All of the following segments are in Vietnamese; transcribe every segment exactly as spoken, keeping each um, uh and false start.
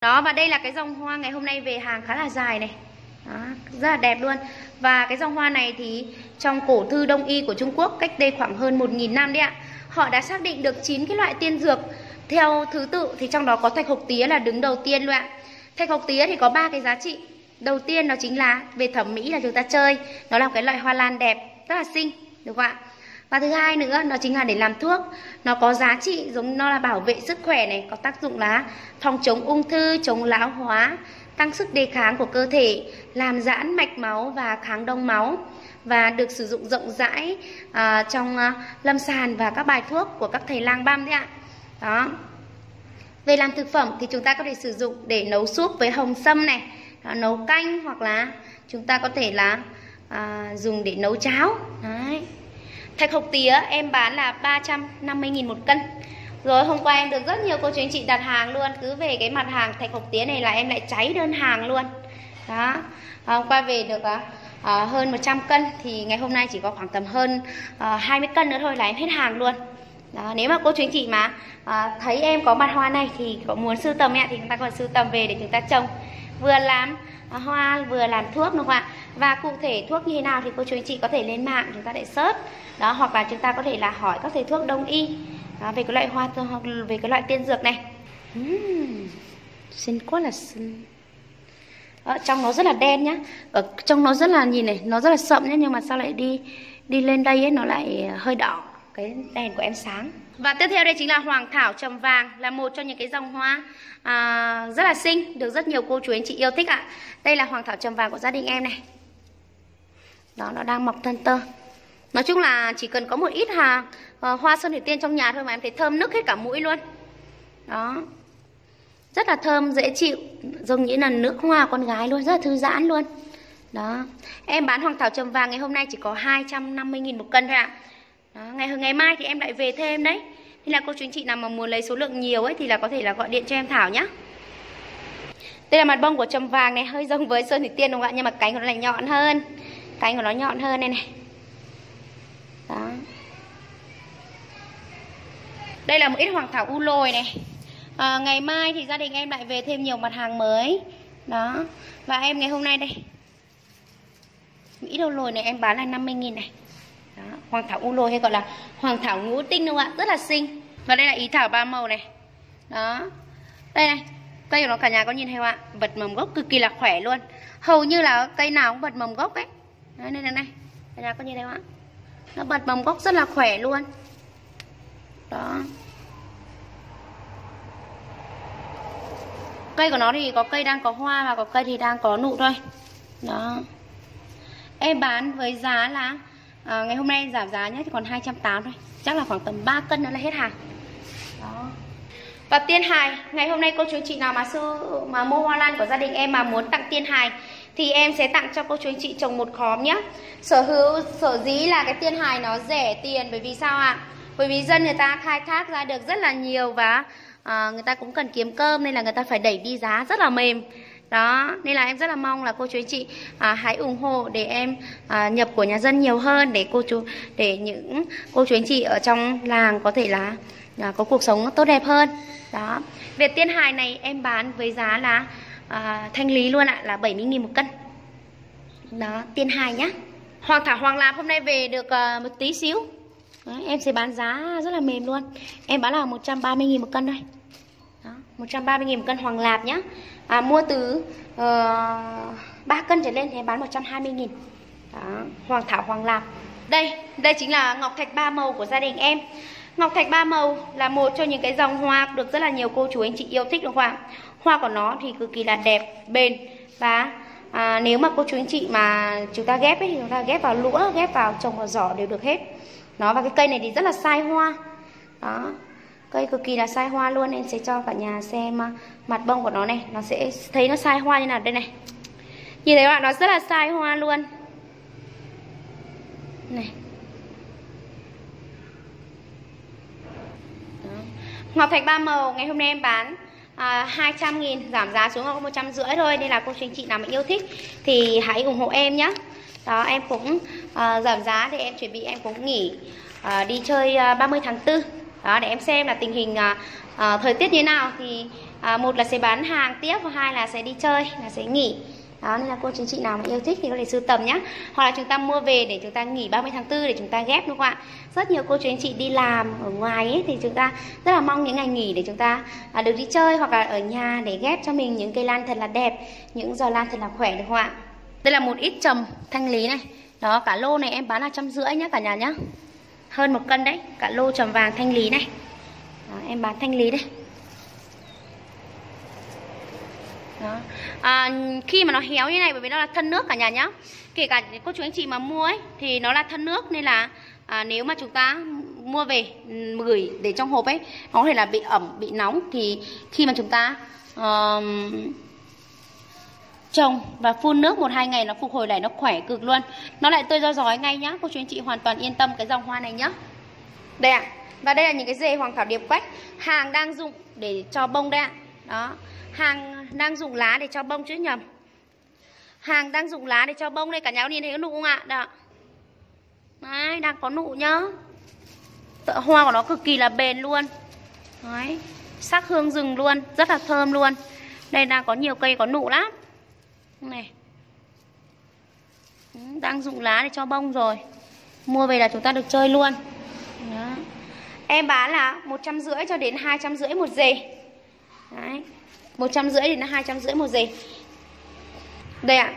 Đó, và đây là cái dòng hoa ngày hôm nay về hàng khá là dài này. Đó, rất là đẹp luôn. Và cái dòng hoa này thì trong cổ thư Đông y của Trung Quốc cách đây khoảng hơn một nghìn năm đấy ạ, họ đã xác định được chín cái loại tiên dược theo thứ tự, thì trong đó có thạch hộc tía là đứng đầu tiên luôn ạ. Thạch hộc tía thì có ba cái giá trị. Đầu tiên đó chính là về thẩm mỹ là chúng ta chơi, nó là một cái loại hoa lan đẹp, rất là xinh, được không ạ? Và thứ hai nữa nó chính là để làm thuốc. Nó có giá trị giống nó là bảo vệ sức khỏe này, có tác dụng là phòng chống ung thư, chống lão hóa, tăng sức đề kháng của cơ thể, làm giãn mạch máu và kháng đông máu, và được sử dụng rộng rãi à, trong à, lâm sàng và các bài thuốc của các thầy lang băm đấy ạ. Đó. Về làm thực phẩm thì chúng ta có thể sử dụng để nấu súp với hồng sâm này, à, nấu canh, hoặc là chúng ta có thể là à, dùng để nấu cháo. Đấy. Thạch hộc tía em bán là ba trăm năm mươi nghìn một cân. Rồi hôm qua em được rất nhiều cô chú anh chị đặt hàng luôn. Cứ về cái mặt hàng thạch hộc tía này là em lại cháy đơn hàng luôn. Đó. Hôm qua về được à, hơn một trăm cân. Thì ngày hôm nay chỉ có khoảng tầm hơn à, hai mươi cân nữa thôi là em hết hàng luôn. Đó. Nếu mà cô chú anh chị mà à, thấy em có mặt hoa này thì có muốn sưu tầm ấy, thì chúng ta có thể sưu tầm về để chúng ta trồng, vừa làm à, hoa vừa làm thuốc đúng không ạ? Và cụ thể thuốc như thế nào thì cô chú anh chị có thể lên mạng chúng ta để search. Đó, hoặc là chúng ta có thể là hỏi các thầy thuốc Đông y đó, về cái loại hoa, về cái loại tiên dược này. uhm, Xinh quá là xinh. Ở trong nó rất là đen nhá, ở trong nó rất là, nhìn này, nó rất là sậm nhá, nhưng mà sao lại đi đi lên đây ấy, nó lại hơi đỏ. Cái đèn của em sáng. Và tiếp theo đây chính là hoàng thảo trầm vàng, là một trong những cái dòng hoa à, rất là xinh, được rất nhiều cô chú anh chị yêu thích ạ. Đây là hoàng thảo trầm vàng của gia đình em này. Đó, nó đang mọc thân tơ. Nói chung là chỉ cần có một ít hàng uh, hoa sơn thủy tiên trong nhà thôi mà em thấy thơm nức hết cả mũi luôn. Đó. Rất là thơm, dễ chịu, giống như là nước hoa con gái luôn, rất là thư giãn luôn. Đó. Em bán hoàng thảo trầm vàng ngày hôm nay chỉ có hai trăm năm mươi nghìn một cân thôi ạ. Đó. Ngày ngày mai thì em lại về thêm đấy. Thì là cô chú anh chị nào mà muốn lấy số lượng nhiều ấy thì là có thể là gọi điện cho em Thảo nhá. Đây là mặt bông của trầm vàng này, hơi giống với sơn thủy tiên đúng không ạ? Nhưng mà cánh của nó lại nhọn hơn. Cánh của nó nhọn hơn đây này. Đó. Đây là một ít hoàng thảo u lồi này. à, Ngày mai thì gia đình em lại về thêm nhiều mặt hàng mới. Đó. Và em ngày hôm nay đây, ít u lồi này em bán là năm mươi nghìn này. Đó. Hoàng thảo u lồi hay gọi là hoàng thảo ngũ tinh đúng không ạ? Rất là xinh. Và đây là ý thảo ba màu này. Đó. Đây này, cây của nó cả nhà có nhìn thấy không ạ? Bật mầm gốc cực kỳ là khỏe luôn. Hầu như là cây nào cũng bật mầm gốc ấy. Đấy, đây này này, cả nhà có nhìn thấy không ạ? Nó bật mầm gốc rất là khỏe luôn. Đó. Cây của nó thì có cây đang có hoa và có cây thì đang có nụ thôi. Đó. Em bán với giá là à, ngày hôm nay em giảm giá nhé, thì còn hai trăm tám mươi thôi. Chắc là khoảng tầm ba cân nữa là hết hàng. Đó. Và tiên hài, ngày hôm nay cô chú chị nào mà sư mà mua hoa lan của gia đình em mà muốn tặng tiên hài thì em sẽ tặng cho cô chú anh chị trồng một khóm nhé. Sở hữu sở dĩ là cái tiên hài nó rẻ tiền, bởi vì sao ạ? Bởi vì dân người ta khai thác ra được rất là nhiều và à, người ta cũng cần kiếm cơm, nên là người ta phải đẩy đi giá rất là mềm. Đó, nên là em rất là mong là cô chú anh chị à, hãy ủng hộ để em à, nhập của nhà dân nhiều hơn, để cô chú để những cô chú anh chị ở trong làng có thể là à, có cuộc sống tốt đẹp hơn. Đó. Về tiên hài này em bán với giá là à, thanh lý luôn ạ, là bảy mươi nghìn một cân. Đó, tiên hài nhá. Hoàng thảo hoàng lạp hôm nay về được uh, một tí xíu. Đấy, em sẽ bán giá rất là mềm luôn. Em bán là một trăm ba mươi nghìn một cân đây. Đó, một trăm ba mươi nghìn một cân hoàng lạp nhá. À, mua từ uh, ba cân trở lên thì em bán một trăm hai mươi nghìn. Đó, hoàng thảo hoàng lạp. Đây, đây chính là ngọc thạch ba màu của gia đình em. Ngọc thạch ba màu là một trong những cái dòng hoa được rất là nhiều cô chú anh chị yêu thích đúng không ạ? Hoa của nó thì cực kỳ là đẹp, bền. Và à, nếu mà cô chú anh chị mà chúng ta ghép ấy, thì chúng ta ghép vào lũa, ghép vào trồng vào giỏ đều được hết. Đó, và cái cây này thì rất là sai hoa. Đó, cây cực kỳ là sai hoa luôn. Em sẽ cho cả nhà xem mặt bông của nó này. Nó sẽ thấy nó sai hoa như nào đây này. Nhìn thấy các bạn, nó rất là sai hoa luôn. Này. Đó. Ngọc thạch ba màu ngày hôm nay em bán à, hai trăm nghìn, giảm giá xuống còn một trăm rưỡi thôi. Nên là cô chú anh chị nào mà yêu thích thì hãy ủng hộ em nhé. Đó, em cũng à, giảm giá để em chuẩn bị em cũng nghỉ à, đi chơi à, ba mươi tháng tư. Đó, để em xem là tình hình à, à, thời tiết như thế nào thì à, một là sẽ bán hàng tiếp, và hai là sẽ đi chơi, là sẽ nghỉ. Đó, nên là cô chú anh chị nào mà yêu thích thì có thể sưu tầm nhé. Hoặc là chúng ta mua về để chúng ta nghỉ ba mươi tháng tư để chúng ta ghép, đúng không ạ? Rất nhiều cô chú anh chị đi làm ở ngoài ấy, thì chúng ta rất là mong những ngày nghỉ để chúng ta à, được đi chơi, hoặc là ở nhà để ghép cho mình những cây lan thật là đẹp, những giò lan thật là khỏe, được không ạ? Đây là một ít trầm thanh lý này. Đó, cả lô này em bán là trăm rưỡi nhá cả nhà nhá. Hơn một cân đấy, cả lô trầm vàng thanh lý này. Đó, em bán thanh lý đây. Đó. À, khi mà nó héo như này bởi vì nó là thân nước cả nhà nhá. Kể cả cô chú anh chị mà mua ấy thì nó là thân nước, nên là à, nếu mà chúng ta mua về gửi để trong hộp ấy, nó có thể là bị ẩm, bị nóng, thì khi mà chúng ta uh, trồng và phun nước một hai ngày nó phục hồi lại, nó khỏe cực luôn, nó lại tươi ro rói ngay nhá. Cô chú anh chị hoàn toàn yên tâm cái dòng hoa này nhá. Đây ạ. À. Và đây là những cái rễ hoàng thảo điệp quách, hàng đang dụng để cho bông đây ạ. À. Đó, hàng đang dụng lá để cho bông chứ nhầm. Hàng đang dụng lá để cho bông đây, cả nhà có nhìn thấy cái nụ không ạ? Đó. Đấy, đang có nụ nhá. Tựa hoa của nó cực kỳ là bền luôn. Đấy, sắc hương rừng luôn, rất là thơm luôn. Đây đang có nhiều cây có nụ lắm. Này. Đang dụng lá để cho bông rồi. Mua về là chúng ta được chơi luôn. Đó. Em bán là một trăm rưỡi cho đến hai trăm rưỡi một dề. Đấy, một trăm rưỡi đến hai trăm rưỡi một dề. Đây ạ.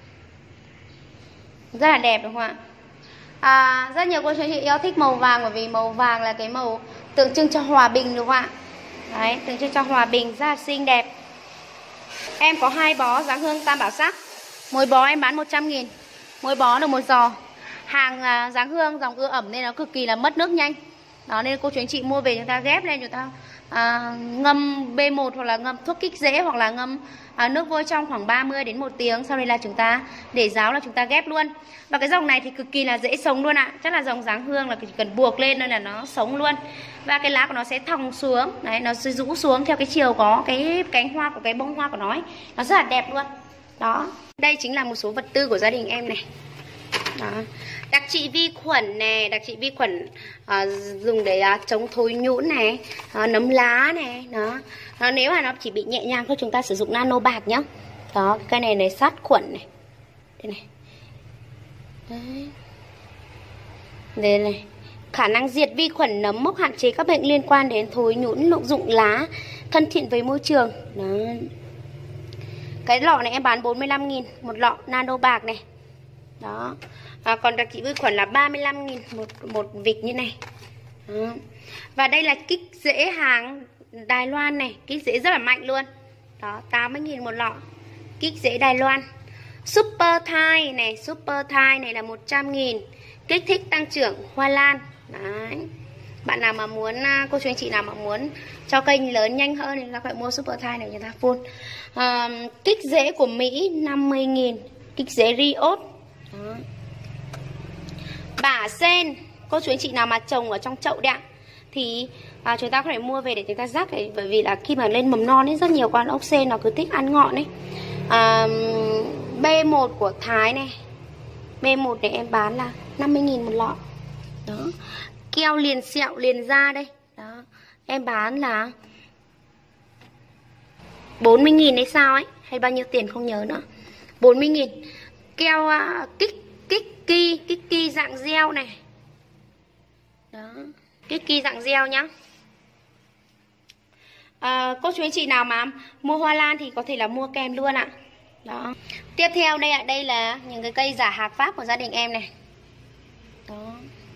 Rất là đẹp, đúng không ạ? À, rất nhiều cô chú chị yêu thích màu vàng, bởi vì màu vàng là cái màu tượng trưng cho hòa bình, đúng không ạ? Đấy, tượng trưng cho hòa bình, rất là xinh đẹp. Em có hai bó dáng hương tam bảo sắc. Mỗi bó em bán một trăm nghìn. Mỗi bó được một giò. Hàng à, dáng hương dòng ưa ẩm nên nó cực kỳ là mất nước nhanh. Đó, nên cô chú anh chị mua về chúng ta ghép lên, chúng ta à, ngâm B một hoặc là ngâm thuốc kích rễ, hoặc là ngâm à, nước vôi trong khoảng ba mươi đến một tiếng. Sau đây là chúng ta để ráo là chúng ta ghép luôn. Và cái dòng này thì cực kỳ là dễ sống luôn ạ. Chắc là dòng dáng hương là chỉ cần buộc lên nên là nó sống luôn. Và cái lá của nó sẽ thòng xuống. Đấy, nó sẽ rũ xuống theo cái chiều có cái cánh hoa của cái bông hoa của nó ấy. Nó rất là đẹp luôn. Đó, đây chính là một số vật tư của gia đình em này. Đó. Đặc trị vi khuẩn này, đặc trị vi khuẩn uh, dùng để uh, chống thối nhũn này, uh, nấm lá này. Đó. Uh, nếu mà nó chỉ bị nhẹ nhàng thôi chúng ta sử dụng nano bạc nhá. Đó, cái này này sát khuẩn này. Đây này. Đấy. Đây này. Khả năng diệt vi khuẩn nấm mốc, hạn chế các bệnh liên quan đến thối nhũn, lụng dụng lá, thân thiện với môi trường. Đó. Cái lọ này em bán bốn mươi lăm nghìn một lọ nano bạc này. Đó. À, còn đặc trị vi khuẩn là ba mươi lăm nghìn một, một vịch như này. Đó. Và đây là kích rễ hàng Đài Loan này. Kích rễ rất là mạnh luôn. Đó, tám mươi nghìn một lọ. Kích rễ Đài Loan. Super Thai này, Super Thai này là một trăm nghìn. Kích thích tăng trưởng hoa lan. Đấy. Bạn nào mà muốn, cô chú anh chị nào mà muốn cho cây lớn nhanh hơn thì các bạn mua Super Thai này người ta phun. À, kích rễ của Mỹ năm mươi nghìn. Kích rễ Riot. Đó. Bả sen, cô chú anh chị nào mà trồng ở trong chậu đấy ạ, thì à, chúng ta có thể mua về để chúng ta rắc ấy, bởi vì là khi mà lên mầm non ấy rất nhiều con ốc sên nó cứ thích ăn ngọn ấy. À, B một của Thái này, B một này em bán là năm mươi nghìn một lọ. Đó. Keo liền sẹo liền da đây. Đó. Em bán là bốn mươi nghìn hay sao ấy, hay bao nhiêu tiền không nhớ nữa. bốn mươi nghìn. Keo uh, kích kích ki, kích ki dạng gel này. Đó, kích ki dạng gel nhá. À, cô chú anh chị nào mà mua hoa lan thì có thể là mua kèm luôn ạ. Đó. Tiếp theo đây ạ, đây là những cái cây giả hạc Pháp của gia đình em này. Đó.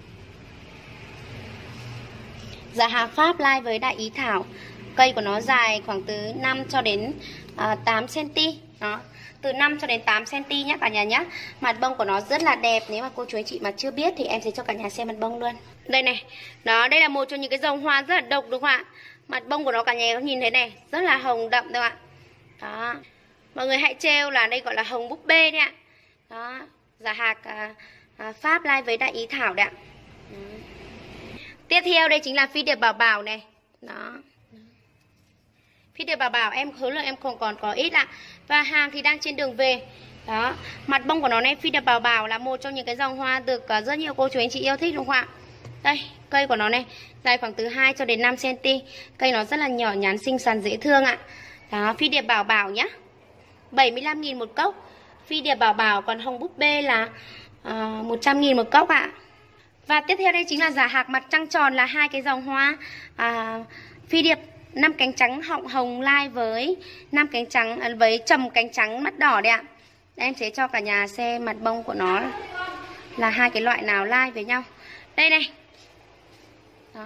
Giả hạc Pháp lai với đại ý thảo. Cây của nó dài khoảng từ năm cho đến uh, tám xăng-ti-mét. Đó, từ năm cho đến tám xăng-ti-mét nhé cả nhà nhé. Mặt bông của nó rất là đẹp. Nếu mà cô chú anh chị mà chưa biết thì em sẽ cho cả nhà xem mặt bông luôn. Đây này. Đó, đây là một trong những cái dòng hoa rất là độc đúng không ạ? Mặt bông của nó cả nhà có nhìn thấy này, rất là hồng đậm đúng không ạ? Đó. Mọi người hãy trêu là đây gọi là hồng búp bê đấy ạ. Đó, giả hạc à, à, Pháp lai với đại ý thảo đấy ạ. Đó. Tiếp theo đây chính là phi điệp bảo bảo này. Đó. Phi điệp bảo bảo em khối lượng em không còn có ít ạ. Và hàng thì đang trên đường về. Đó, mặt bông của nó này, phi điệp bảo bảo là một trong những cái dòng hoa được rất nhiều cô chú anh chị yêu thích đúng không ạ? Đây, Cây của nó này dài khoảng từ hai cho đến năm xăng ti mét. Cây nó rất là nhỏ nhắn, xinh xắn, dễ thương ạ. Đó, phi điệp bảo bảo nhá, bảy mươi lăm nghìn một cốc. Phi điệp bảo bảo, còn hồng búp bê là uh, một trăm nghìn một cốc ạ. Và tiếp theo đây chính là giả hạc mặt trăng tròn, là hai cái dòng hoa uh, phi điệp năm cánh trắng họng hồng lai với năm cánh trắng à, với trầm cánh trắng mắt đỏ đấy ạ. Em sẽ cho cả nhà xem mặt bông của nó là hai cái loại nào lai với nhau. Đây này. Đó.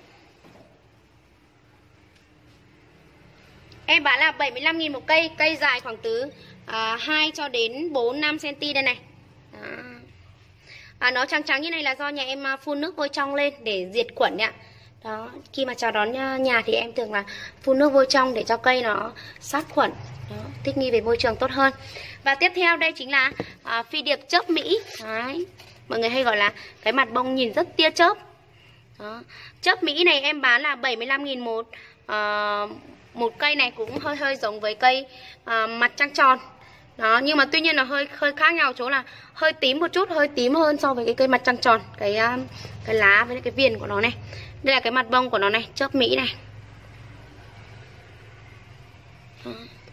Em bán là bảy mươi lăm nghìn một cây, cây dài khoảng từ à, hai cho đến bốn năm xăng ti mét đây này. Đó. À, nó trắng trắng như này là do nhà em phun nước vôi trong lên để diệt khuẩn ạ. Đó, khi mà chào đón nhà thì em thường là phun nước vôi trong để cho cây nó sát khuẩn. Đó, thích nghi về môi trường tốt hơn. Và tiếp theo đây chính là à, phi điệp chớp Mỹ. Đấy, mọi người hay gọi là cái mặt bông nhìn rất tia chớp. Đó. Chớp Mỹ này em bán là bảy mươi lăm nghìn một uh, một cây này, cũng hơi hơi giống với cây uh, mặt trăng tròn. Đó, nhưng mà tuy nhiên là hơi hơi khác nhau chỗ là hơi tím một chút, hơi tím hơn so với cái cây mặt trăng tròn. Cái uh, cái lá với cái viền của nó này. Đây là cái mặt bông của nó này, chớp Mỹ này. Đó.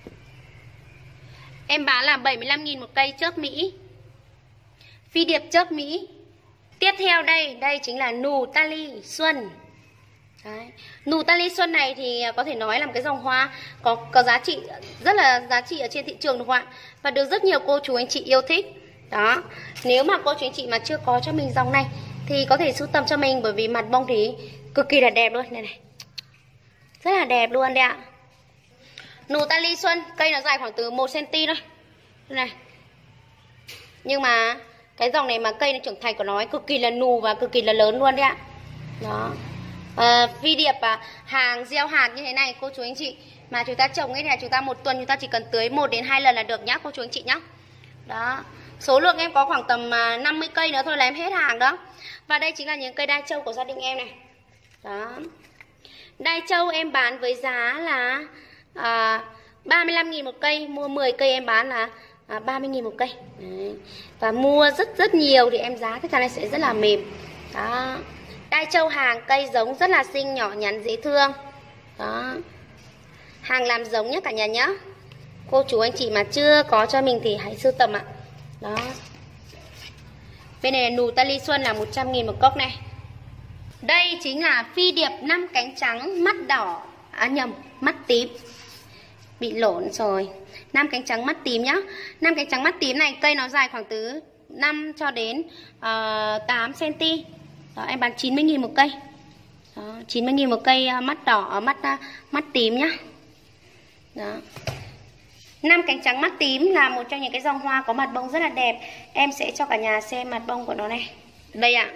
Em bán là bảy mươi lăm nghìn một cây chớp Mỹ. Phi điệp chớp Mỹ. Tiếp theo đây, đây chính là nù tali xuân. Đấy. Nù tali xuân này thì có thể nói là một cái dòng hoa có có giá trị rất là giá trị ở trên thị trường đúng không ạ? Và được rất nhiều cô chú anh chị yêu thích. Đó. Nếu mà cô chú anh chị mà chưa có cho mình dòng này thì có thể sưu tầm cho mình, bởi vì mặt bông thì cực kỳ là đẹp luôn này này. Rất là đẹp luôn đấy ạ. Nù tali xuân, cây nó dài khoảng từ một xăng ti mét thôi. Đây này. Nhưng mà cái dòng này mà cây nó trưởng thành của nó ấy, cực kỳ là nù và cực kỳ là lớn luôn đấy ạ. Đó. À, phi điệp à, hàng gieo hạt như thế này cô chú anh chị mà chúng ta trồng ấy là chúng ta một tuần chúng ta chỉ cần tưới một đến hai lần là được nhá cô chú anh chị nhá. Đó. Số lượng em có khoảng tầm năm mươi cây nữa thôi là em hết hàng đó. Và đây chính là những cây đai trâu của gia đình em này. Đó. Đai trâu em bán với giá là à, ba mươi lăm nghìn một cây. Mua mười cây em bán là à, ba mươi nghìn một cây. Đấy. Và mua rất rất nhiều thì em giá chắc chắn là sẽ rất là mềm. Đó. Đai trâu hàng cây giống rất là xinh, nhỏ nhắn, dễ thương. Đó. Hàng làm giống nhé cả nhà nhé. Cô chú anh chị mà chưa có cho mình thì hãy sưu tầm ạ. Đó. Bên này là nù tali xuân là một trăm nghìn một cốc này. Đây chính là phi điệp năm cánh trắng mắt đỏ. À nhầm, mắt tím. Bị lộn rồi. Năm cánh trắng mắt tím nhá. Năm cánh trắng mắt tím này cây nó dài khoảng từ năm cho đến uh, tám xăng ti mét. Đó, em bán chín mươi nghìn một cây. Đó, chín mươi nghìn một cây uh, mắt đỏ, mắt uh, mắt tím nhá. Đó. Năm cánh trắng mắt tím là một trong những cái dòng hoa có mặt bông rất là đẹp. Em sẽ cho cả nhà xem mặt bông của nó này. Đây ạ. À.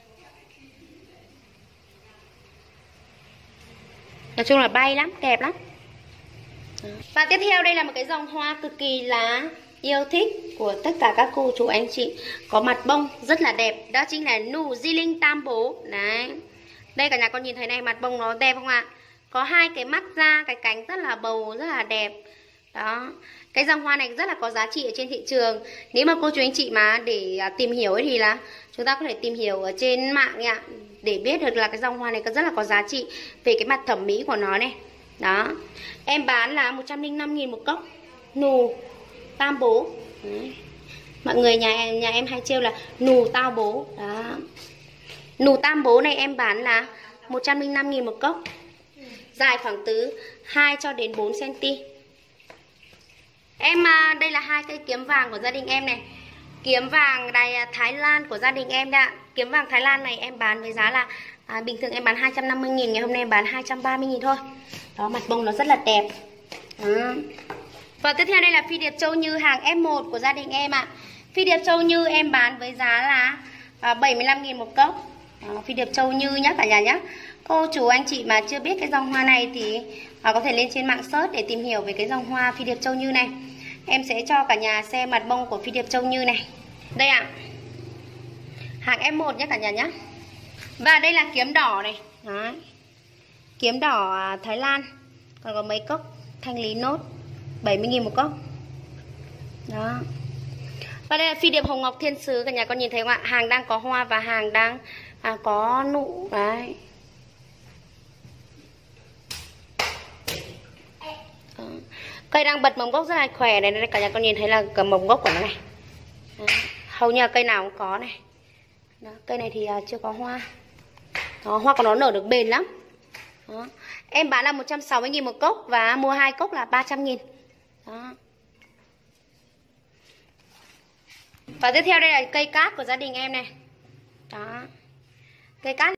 Nói chung là bay lắm, đẹp lắm. Đó. Và tiếp theo đây là một cái dòng hoa cực kỳ là yêu thích của tất cả các cô chú anh chị, có mặt bông rất là đẹp. Đó chính là nù di linh tam bố. Đấy. Đây cả nhà con nhìn thấy này, mặt bông nó đẹp không ạ? Có hai cái mắt ra, cái cánh rất là bầu, rất là đẹp. Đó. Cái dòng hoa này rất là có giá trị ở trên thị trường. Nếu mà cô chú anh chị mà để tìm hiểu ấy thì là chúng ta có thể tìm hiểu ở trên mạng nha, để biết được là cái dòng hoa này rất là có giá trị về cái mặt thẩm mỹ của nó này. Đó. Em bán là một trăm lẻ năm nghìn một cốc. Nù tam bố. Đấy. Mọi người nhà nhà em hay trêu là nù tao bố. Đó. Nù tam bố này em bán là một trăm lẻ năm nghìn một cốc. Dài khoảng từ hai cho đến bốn xăng ti mét. Em đây là hai cây kiếm vàng của gia đình em này. Kiếm vàng đài Thái Lan của gia đình em đấy ạ. Kiếm vàng Thái Lan này em bán với giá là à, bình thường em bán hai trăm năm mươi nghìn, ngày hôm nay em bán hai trăm ba mươi nghìn thôi. Đó, mặt bông nó rất là đẹp. Đó. Và tiếp theo đây là phi điệp châu Như hàng ép một của gia đình em ạ. Phi điệp châu Như em bán với giá là à, bảy mươi lăm nghìn một cốc. Đó, phi điệp châu Như nhá cả nhà nhá. Cô chú anh chị mà chưa biết cái dòng hoa này thì à, có thể lên trên mạng search để tìm hiểu về cái dòng hoa phi điệp châu Như này. Em sẽ cho cả nhà xem mặt bông của phi điệp châu Như này. Đây ạ. Hàng ép một nhé cả nhà nhé. Và đây là kiếm đỏ này. Đấy. Kiếm đỏ Thái Lan. Còn có mấy cốc thanh lý nốt, bảy mươi nghìn một cốc. Đó. Và đây là phi điệp hồng ngọc thiên sứ. Cả nhà con nhìn thấy không ạ? Hàng đang có hoa và hàng đang À có nụ đấy. Đó. Cây đang bật mầm gốc rất là khỏe này, đây cả nhà con nhìn thấy là cầm mầm gốc của nó này. Đó. Hầu như là cây nào cũng có này. Đó. Cây này thì uh, chưa có hoa. Đó, hoa của nó nở được bền lắm. Đó. Em bán là một trăm sáu mươi nghìn một cốc và mua hai cốc là ba trăm nghìn. Đó. Và tiếp theo đây là cây cát của gia đình em này. Đó. Cây cát